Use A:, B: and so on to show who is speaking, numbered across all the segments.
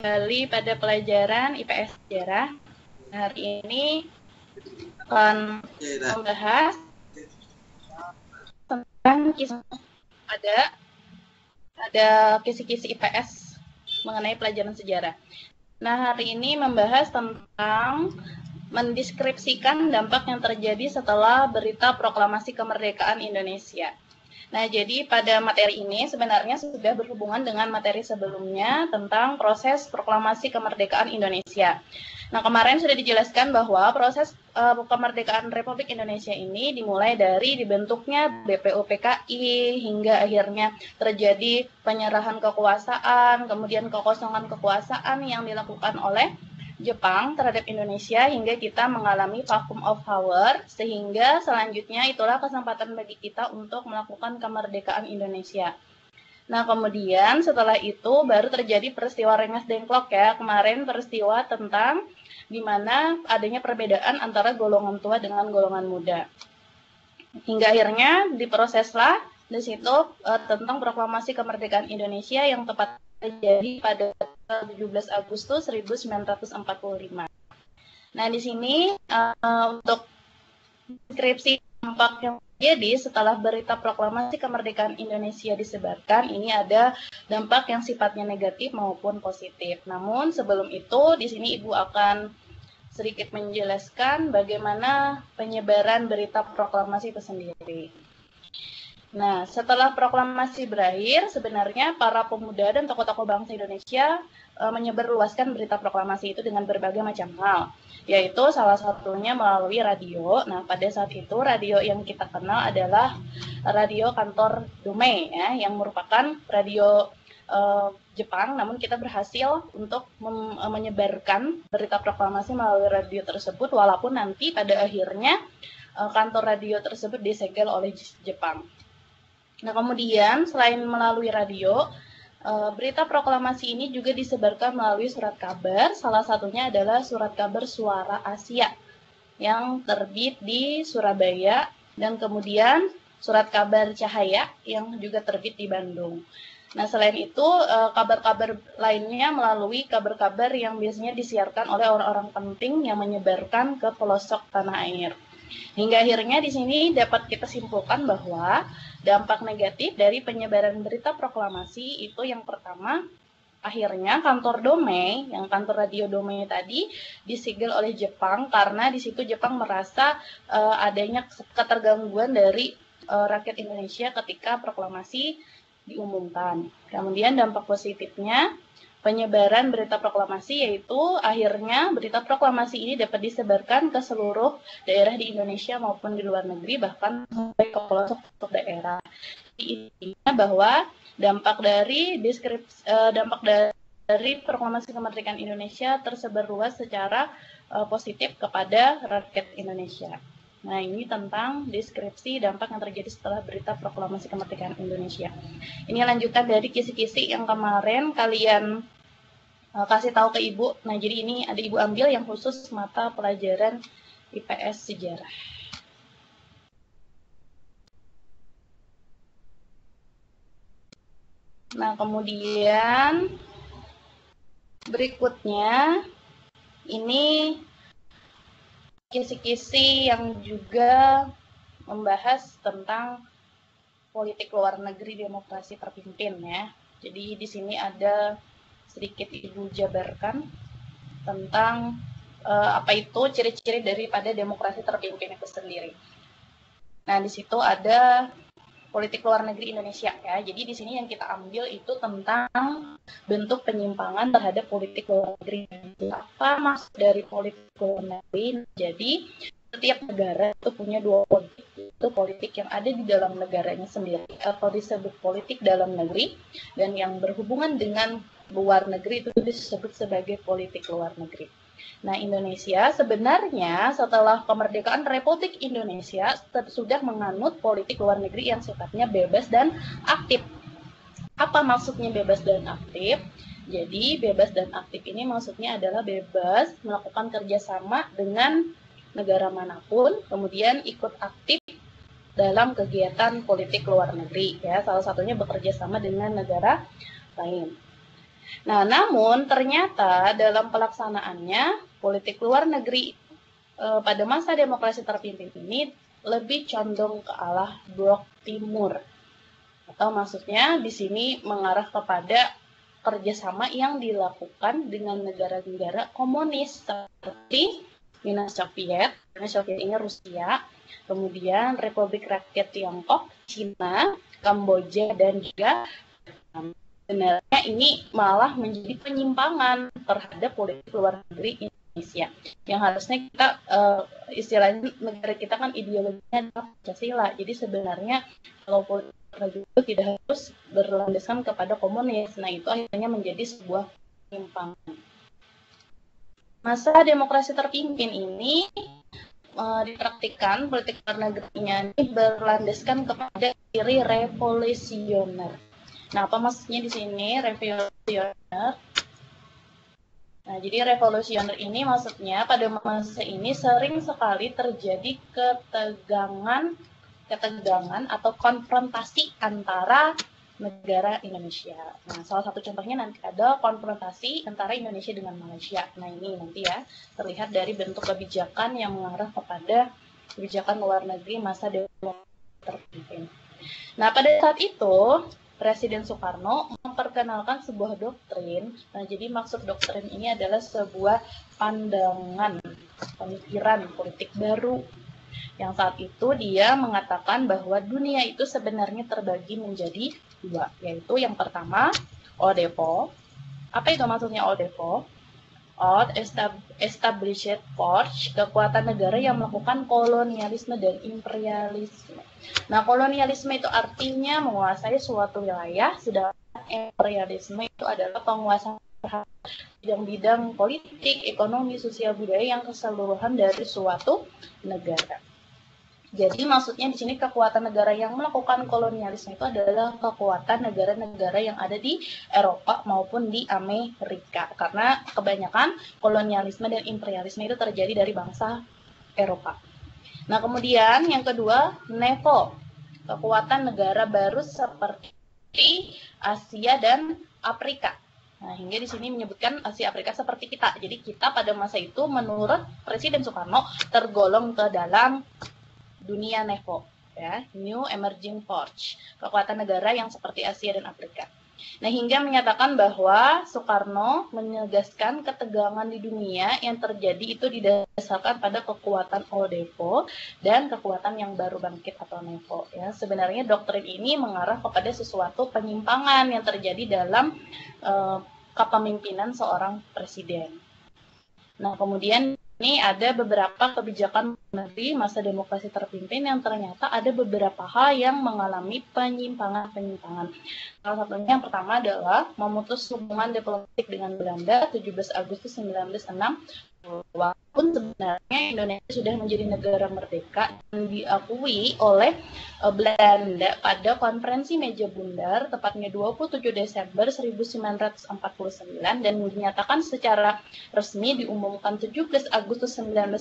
A: kembali pada pelajaran IPS Sejarah. Hari ini akan membahas tentang ada kisi-kisi IPS mengenai pelajaran sejarah. Nah, hari ini membahas tentang mendeskripsikan dampak yang terjadi setelah berita proklamasi kemerdekaan Indonesia. Nah, jadi pada materi ini sebenarnya sudah berhubungan dengan materi sebelumnya tentang proses proklamasi kemerdekaan Indonesia. Nah, kemarin sudah dijelaskan bahwa proses kemerdekaan Republik Indonesia ini dimulai dari dibentuknya BPUPKI hingga akhirnya terjadi penyerahan kekuasaan, kemudian kekosongan kekuasaan yang dilakukan oleh Jepang terhadap Indonesia hingga kita mengalami vacuum of power, sehingga selanjutnya itulah kesempatan bagi kita untuk melakukan kemerdekaan Indonesia. Nah, kemudian setelah itu baru terjadi peristiwa Rengas Dengklok ya, kemarin peristiwa tentang di mana adanya perbedaan antara golongan tua dengan golongan muda. Hingga akhirnya diproseslah di situ tentang proklamasi kemerdekaan Indonesia yang tepat terjadi pada 17 Agustus 1945. Nah, di sini untuk deskripsi dampak yang terjadi setelah berita proklamasi kemerdekaan Indonesia disebarkan, ini ada dampak yang sifatnya negatif maupun positif. Namun sebelum itu, di sini Ibu akan sedikit menjelaskan bagaimana penyebaran berita proklamasi itu sendiri. Nah, setelah proklamasi berakhir, sebenarnya para pemuda dan tokoh-tokoh bangsa Indonesia menyebarluaskan berita proklamasi itu dengan berbagai macam hal, yaitu salah satunya melalui radio. Nah, pada saat itu radio yang kita kenal adalah radio kantor Domei, ya, yang merupakan radio Jepang, namun kita berhasil untuk menyebarkan berita proklamasi melalui radio tersebut, walaupun nanti pada akhirnya kantor radio tersebut disegel oleh Jepang. Nah, kemudian selain melalui radio, berita proklamasi ini juga disebarkan melalui surat kabar. Salah satunya adalah surat kabar Suara Asia yang terbit di Surabaya, dan kemudian surat kabar Cahaya yang juga terbit di Bandung. Nah, selain itu, kabar-kabar lainnya melalui kabar-kabar yang biasanya disiarkan oleh orang-orang penting yang menyebarkan ke pelosok tanah air. Hingga akhirnya di sini dapat kita simpulkan bahwa dampak negatif dari penyebaran berita proklamasi itu yang pertama, akhirnya kantor Domei, yang kantor radio Domei tadi disegel oleh Jepang karena di situ Jepang merasa adanya ketergangguan dari rakyat Indonesia ketika proklamasi diumumkan. Kemudian dampak positifnya, penyebaran berita proklamasi, yaitu akhirnya berita proklamasi ini dapat disebarkan ke seluruh daerah di Indonesia maupun di luar negeri, bahkan sampai ke pelosok daerah. Intinya bahwa dampak dari proklamasi kemerdekaan Indonesia tersebar luas secara positif kepada rakyat Indonesia. Nah, ini tentang deskripsi dampak yang terjadi setelah berita proklamasi kemerdekaan Indonesia. Ini lanjutan dari kisi-kisi yang kemarin kalian kasih tahu ke Ibu. Nah, jadi ini ada Ibu ambil yang khusus mata pelajaran IPS Sejarah. Nah, kemudian berikutnya ini kisi-kisi yang juga membahas tentang politik luar negeri demokrasi terpimpin ya. Jadi di sini ada sedikit Ibu jabarkan tentang apa itu ciri-ciri daripada demokrasi terpimpin itu sendiri. Nah, di situ ada politik luar negeri Indonesia ya. Jadi di sini yang kita ambil itu tentang bentuk penyimpangan terhadap politik luar negeri. Apa maksud dari politik luar negeri? Jadi setiap negara itu punya dua politik, itu politik yang ada di dalam negaranya sendiri atau disebut politik dalam negeri, dan yang berhubungan dengan luar negeri itu disebut sebagai politik luar negeri. Nah, Indonesia sebenarnya setelah kemerdekaan Republik Indonesia sudah menganut politik luar negeri yang sifatnya bebas dan aktif. Apa maksudnya bebas dan aktif? Jadi bebas dan aktif ini maksudnya adalah bebas melakukan kerjasama dengan negara manapun, kemudian ikut aktif dalam kegiatan politik luar negeri ya, salah satunya bekerja sama dengan negara lain. Nah, namun ternyata dalam pelaksanaannya politik luar negeri pada masa demokrasi terpimpin ini lebih condong ke arah blok timur. Atau maksudnya di sini mengarah kepada kerjasama yang dilakukan dengan negara-negara komunis seperti Uni Soviet, Uni Soviet ini Rusia, kemudian Republik Rakyat Tiongkok, Cina, Kamboja, dan juga sebenarnya ini malah menjadi penyimpangan terhadap politik luar negeri Indonesia. Yang harusnya kita istilahnya negara kita kan ideologinya adalah Pancasila. Jadi sebenarnya kalau politik itu tidak harus berlandaskan kepada komunis. Nah, itu akhirnya menjadi sebuah penyimpangan. Masa demokrasi terpimpin ini dipraktikkan politik luar negerinya ini berlandaskan kepada ciri revolusioner. Nah, apa maksudnya di sini revolusioner? Nah, jadi revolusioner ini maksudnya pada masa ini sering sekali terjadi ketegangan atau konfrontasi antara negara Indonesia. Nah, salah satu contohnya nanti ada konfrontasi antara Indonesia dengan Malaysia. Nah, ini nanti ya terlihat dari bentuk kebijakan yang mengarah kepada kebijakan luar negeri masa demokrasi terpimpin. Nah, pada saat itu Presiden Soekarno memperkenalkan sebuah doktrin. Nah, jadi maksud doktrin ini adalah sebuah pandangan, pemikiran politik baru. Yang saat itu dia mengatakan bahwa dunia itu sebenarnya terbagi menjadi dua, yaitu yang pertama, ODEFO. Apa itu maksudnya ODEFO? Old Established Force, kekuatan negara yang melakukan kolonialisme dan imperialisme. Nah, kolonialisme itu artinya menguasai suatu wilayah, sedangkan imperialisme itu adalah penguasaan bidang-bidang politik, ekonomi, sosial, budaya yang keseluruhan dari suatu negara. Jadi maksudnya di sini kekuatan negara yang melakukan kolonialisme itu adalah kekuatan negara-negara yang ada di Eropa maupun di Amerika. Karena kebanyakan kolonialisme dan imperialisme itu terjadi dari bangsa Eropa. Nah, kemudian yang kedua, NEVO, kekuatan negara baru seperti Asia dan Afrika. Nah, hingga di sini menyebutkan Asia Afrika seperti kita. Jadi kita pada masa itu menurut Presiden Soekarno tergolong ke dalam dunia NEVO, ya, New Emerging Force, kekuatan negara yang seperti Asia dan Afrika. Nah, hingga menyatakan bahwa Soekarno menegaskan ketegangan di dunia yang terjadi itu didasarkan pada kekuatan ODEFO dan kekuatan yang baru bangkit atau NEVO. Ya, sebenarnya doktrin ini mengarah kepada sesuatu penyimpangan yang terjadi dalam kepemimpinan seorang presiden. Nah, kemudian ini ada beberapa kebijakan negeri masa demokrasi terpimpin yang ternyata ada beberapa hal yang mengalami penyimpangan-penyimpangan. Salah satunya yang pertama adalah memutus hubungan diplomatik dengan Belanda 17 Agustus 1906. Walaupun sebenarnya Indonesia sudah menjadi negara merdeka dan diakui oleh Belanda pada konferensi Meja Bundar tepatnya 27 Desember 1949 dan dinyatakan secara resmi diumumkan 17 Agustus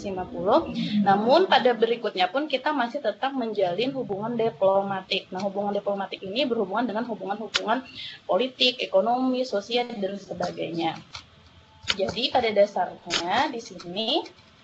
A: 1950. Namun pada berikutnya pun kita masih tetap menjalin hubungan diplomatik. Nah, hubungan diplomatik ini berhubungan dengan hubungan-hubungan politik, ekonomi, sosial dan sebagainya. Jadi pada dasarnya di sini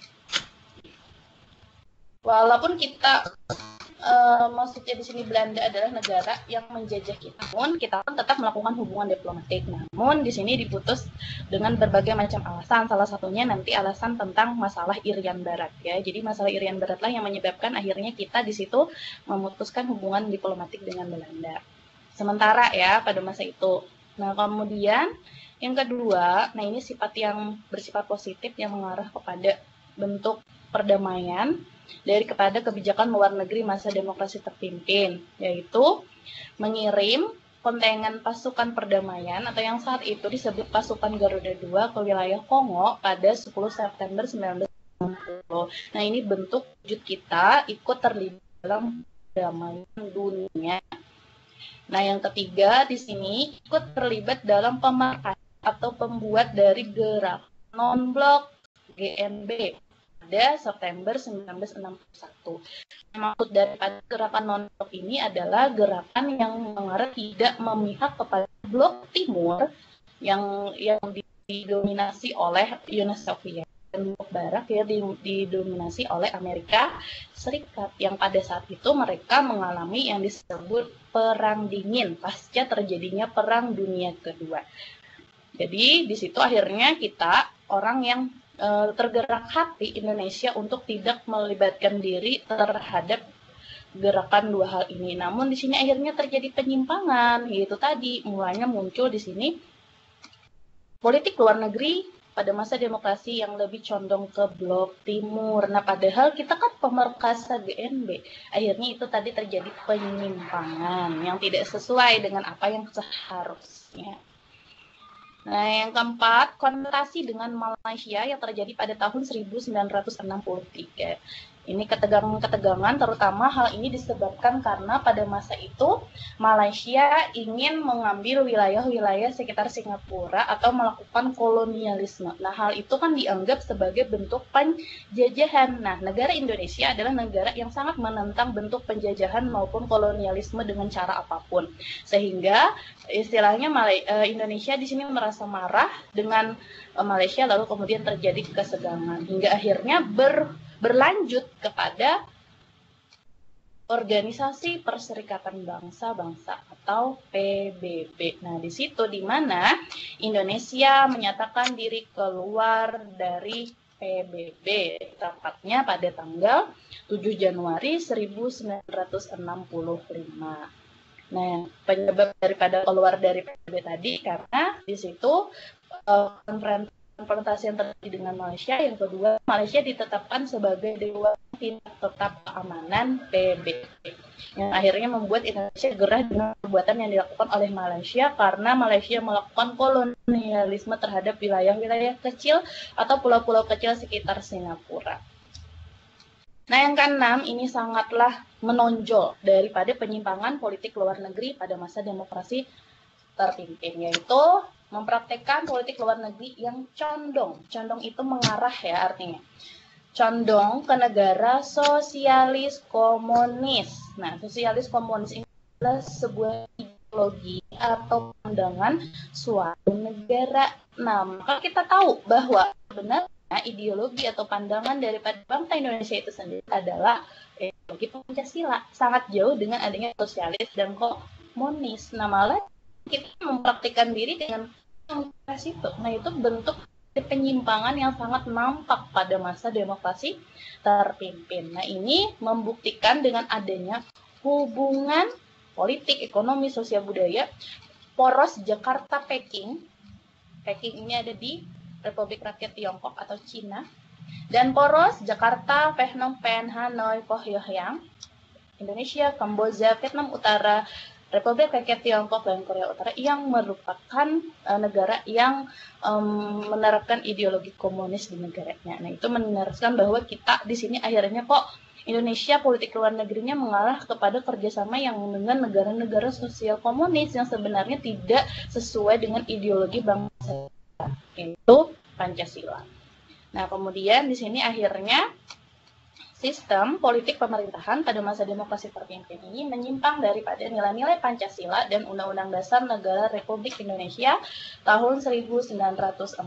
A: walaupun kita maksudnya di sini Belanda adalah negara yang menjajah kita, namun kita pun tetap melakukan hubungan diplomatik. Namun di sini diputus dengan berbagai macam alasan. Salah satunya nanti alasan tentang masalah Irian Barat ya. Jadi masalah Irian Barat lah yang menyebabkan akhirnya kita di situ memutuskan hubungan diplomatik dengan Belanda. Sementara ya pada masa itu. Nah, kemudian yang kedua, nah ini sifat yang bersifat positif yang mengarah kepada bentuk perdamaian dari kepada kebijakan luar negeri masa demokrasi terpimpin, yaitu mengirim kontingen pasukan perdamaian atau yang saat itu disebut pasukan Garuda II ke wilayah Kongo pada 10 September 1990. Nah, ini bentuk wujud kita ikut terlibat dalam perdamaian dunia. Nah, yang ketiga di sini ikut terlibat dalam pemerintah atau pembuat dari gerak non-blok GNB pada September 1961. Maksud daripada gerakan non-blok ini adalah gerakan yang mengarah tidak memihak kepada blok timur yang didominasi oleh Uni Soviet, dan blok barat ya didominasi oleh Amerika Serikat, yang pada saat itu mereka mengalami yang disebut perang dingin pasca terjadinya Perang Dunia Kedua. Jadi di situ akhirnya kita orang yang tergerak hati Indonesia untuk tidak melibatkan diri terhadap gerakan dua hal ini. Namun di sini akhirnya terjadi penyimpangan, yaitu tadi mulanya muncul di sini politik luar negeri pada masa demokrasi yang lebih condong ke blok timur. Nah, padahal kita kan pemerkasa GNB. Akhirnya itu tadi terjadi penyimpangan yang tidak sesuai dengan apa yang seharusnya. Nah, yang keempat, konotasi dengan Malaysia yang terjadi pada tahun 1963. Ini ketegangan-ketegangan, terutama hal ini disebabkan karena pada masa itu Malaysia ingin mengambil wilayah-wilayah sekitar Singapura atau melakukan kolonialisme. Nah, hal itu kan dianggap sebagai bentuk penjajahan. Nah, negara Indonesia adalah negara yang sangat menentang bentuk penjajahan maupun kolonialisme dengan cara apapun. Sehingga istilahnya Indonesia di sini merasa marah dengan Malaysia, lalu kemudian terjadi kesegangan hingga akhirnya berlanjut kepada Organisasi Perserikatan Bangsa-Bangsa atau PBB. Nah, di situ di mana Indonesia menyatakan diri keluar dari PBB, tepatnya pada tanggal 7 Januari 1965. Nah, penyebab daripada keluar dari PBB tadi karena di situ konfrontasi yang terjadi dengan Malaysia. Yang kedua, Malaysia ditetapkan sebagai Dewan Tindak Tetap Keamanan PBB. Yang akhirnya membuat Indonesia gerah dengan perbuatan yang dilakukan oleh Malaysia karena Malaysia melakukan kolonialisme terhadap wilayah-wilayah kecil atau pulau-pulau kecil sekitar Singapura. Nah, yang keenam ini sangatlah menonjol daripada penyimpangan politik luar negeri pada masa demokrasi terpimpin, yaitu mempraktekkan politik luar negeri yang condong. Condong itu mengarah ya artinya. Condong ke negara sosialis komunis. Nah, sosialis komunis ini adalah sebuah ideologi atau pandangan suatu negara. Nah, maka kita tahu bahwa sebenarnya ideologi atau pandangan daripada bangsa Indonesia itu sendiri adalah ideologi Pancasila. Sangat jauh dengan adanya sosialis dan komunis. Nah, malah kita mempraktikkan diri dengan demokrasi itu. Nah, itu bentuk penyimpangan yang sangat nampak pada masa demokrasi terpimpin. Nah, ini membuktikan dengan adanya hubungan politik, ekonomi, sosial, budaya, poros Jakarta-Peking. Peking ini ada di Republik Rakyat Tiongkok atau Cina. Dan poros Jakarta, Phnom Penh, Hanoi, Pyongyang, Indonesia, Kamboja, Vietnam Utara, Republik Rakyat Tiongkok dan Korea Utara yang merupakan negara yang menerapkan ideologi komunis di negaranya. Nah, itu meneruskan bahwa kita di sini akhirnya kok Indonesia politik luar negerinya mengarah kepada kerjasama yang dengan negara-negara sosial komunis yang sebenarnya tidak sesuai dengan ideologi bangsa, itu Pancasila. Nah, kemudian di sini akhirnya sistem politik pemerintahan pada masa demokrasi terpimpin ini menyimpang daripada nilai-nilai Pancasila dan Undang-Undang Dasar Negara Republik Indonesia tahun 1945.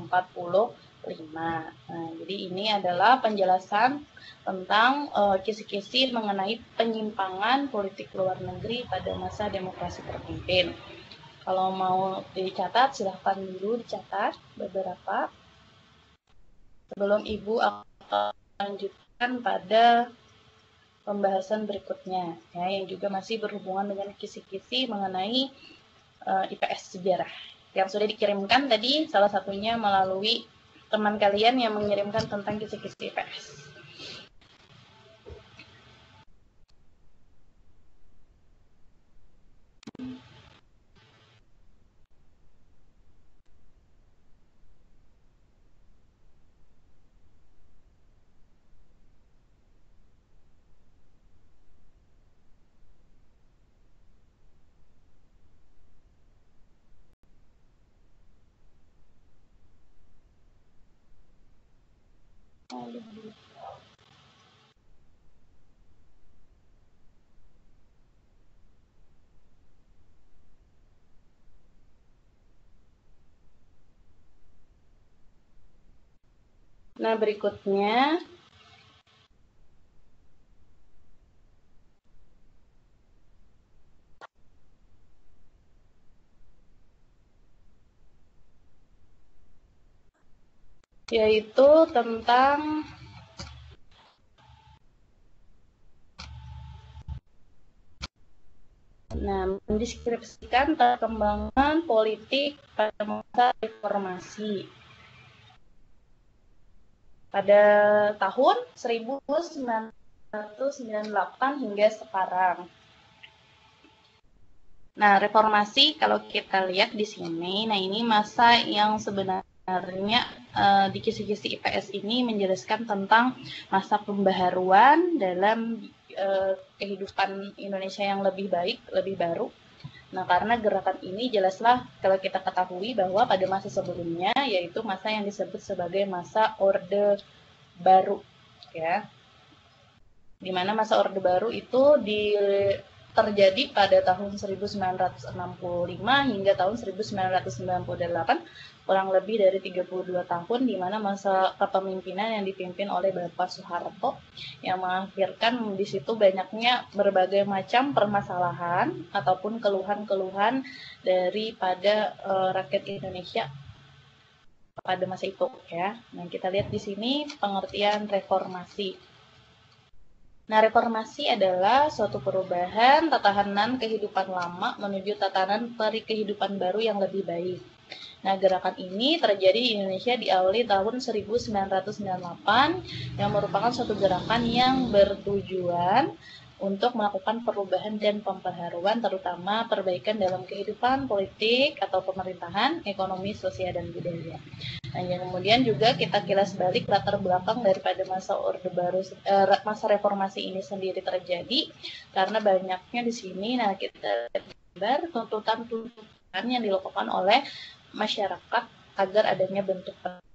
A: Nah, jadi ini adalah penjelasan tentang kisi-kisi mengenai penyimpangan politik luar negeri pada masa demokrasi terpimpin. Kalau mau dicatat, silahkan dulu dicatat beberapa. Sebelum Ibu akan lanjutkan pada pembahasan berikutnya, ya, yang juga masih berhubungan dengan kisi-kisi mengenai IPS sejarah yang sudah dikirimkan tadi, salah satunya melalui teman kalian yang mengirimkan tentang kisi-kisi IPS. Nah, berikutnya yaitu tentang mendeskripsikan perkembangan politik pada masa reformasi. Pada tahun 1998 hingga sekarang. Nah, reformasi kalau kita lihat di sini, nah ini masa yang sebenarnya di kisi-kisi IPS ini menjelaskan tentang masa pembaharuan dalam kehidupan Indonesia yang lebih baik, lebih baru. Nah, karena gerakan ini jelaslah kalau kita ketahui bahwa pada masa sebelumnya, yaitu masa yang disebut sebagai masa Orde Baru, ya. Di mana masa Orde Baru itu terjadi pada tahun 1965 hingga tahun 1998, kurang lebih dari 32 tahun, di mana masa kepemimpinan yang dipimpin oleh Bapak Soeharto yang mengakhirkan di situ banyaknya berbagai macam permasalahan ataupun keluhan-keluhan daripada rakyat Indonesia pada masa itu, ya. Nah, kita lihat di sini pengertian reformasi. Nah, reformasi adalah suatu perubahan tatanan kehidupan lama menuju tatanan kehidupan baru yang lebih baik. Nah, gerakan ini terjadi di Indonesia diawali tahun 1998 yang merupakan suatu gerakan yang bertujuan untuk melakukan perubahan dan pembaharuan, terutama perbaikan dalam kehidupan politik atau pemerintahan, ekonomi, sosial, dan budaya. Nah, yang kemudian juga kita kilas balik latar belakang daripada masa Orde Baru, masa reformasi ini sendiri terjadi, karena banyaknya di sini, nah kita gambar tuntutan yang dilakukan oleh masyarakat agar adanya bentuk